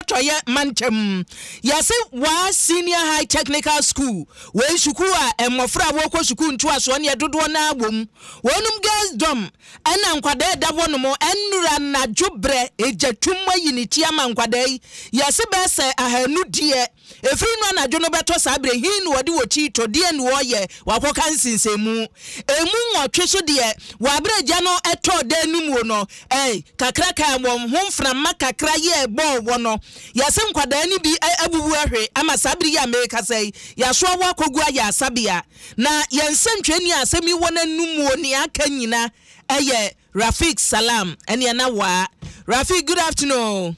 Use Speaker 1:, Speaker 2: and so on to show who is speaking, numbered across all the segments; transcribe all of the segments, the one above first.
Speaker 1: toye manchem yase wa senior high technical school we sukuu a emofra wo ko sukuu ntu aso ne dodo na abom wonum girls dom ana nkwada da wonom enura na dwobre ejatum yiniti ama nkwada yase be se ahanu die efiri no na dwono beto sabre hin wodi wochi to die no ye wakoka nsinsemu emu nwotwe so de wabre gya no eto da numu no kakra ka won homfra makakra ye bo wono yase nkwada ni bi abubu ahwe ama sabre ya America say yaso wa kogu ya sabia na yensentweni asemi wona numu oni aka nyina Rafik Salam ene na wa Rafik, good afternoon.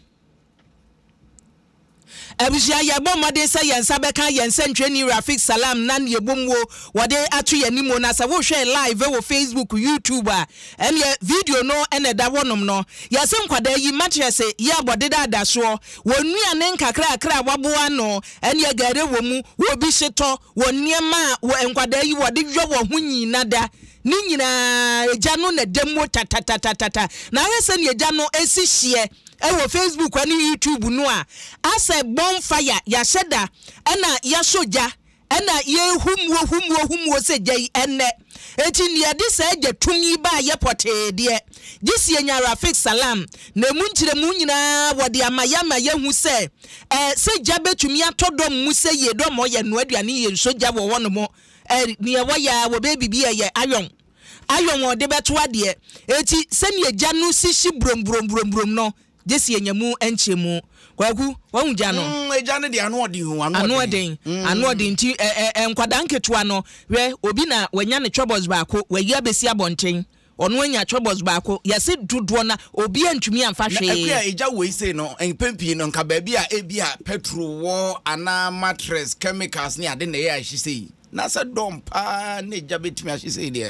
Speaker 1: Abusia ya bomade say yensabeka yensentweni Rafik Salam nan ye bomwo wode atu yanimo na sa wo hwe live wo Facebook YouTube ene video no ene da wonom no yase nkwada yi matches ya bode da so wonua ne nkakra akra waboa no ene gare wo mu wo bi hyeto woniema wo nkwada yi wode dwo wo ho nyina da ni nyina eja no na demo tatatatata na hese ne eja no esihye ewo Facebook ani YouTube no a ase bonfire ya sheda ena ya soja ena ye humwo se jai enne eti ne de se eja tumi ba ye pote de gisi enya Rafik Salam na munchire mu nyina wode amayama ye hu se ja betumi atodom mu se ye do mo ye no aduane ye soja wo wono mo ne wo ya wo baby bi ye ayon wode beto ade eti se ne eja no sishi brom no Jesi enyamu enchemu kwaku wahunja no
Speaker 2: eja ne de anodi hu
Speaker 1: anodi nti enkwada nketua no we obi na wanya ne troubles baako wayi abesi abonten ono anya troubles baako yase dodo na obi antumi amfa hwe
Speaker 2: akua eja we say no enpempi no nka ba bia ebia petrol wo ana mattress chemicals ni ade na ye ahise na se dompa na eja betumi ahise de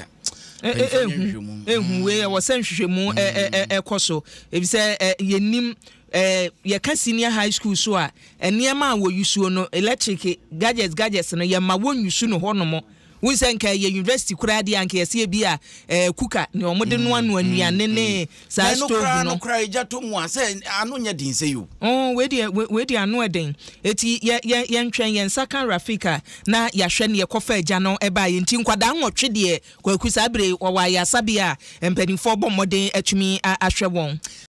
Speaker 1: we was senhwehwemu ekoso ebise yenim ye ka senior high school so a eniema wo yusuo no electric gadgets no ye ma wo yusu no honomo we senka ye university kura de anka yese bi a kuka ne omode no anu anuane ne sa stove no
Speaker 2: kura ejato mu ase anu nya din se yo
Speaker 1: we de anu eden eti ye ntwen ye nsaka Rafika na ya hwe ne yekofa agya no eba ye nti nkwada nwotwe de kwakusa abre wa ya sabia empanifo bomode atumi ahwe won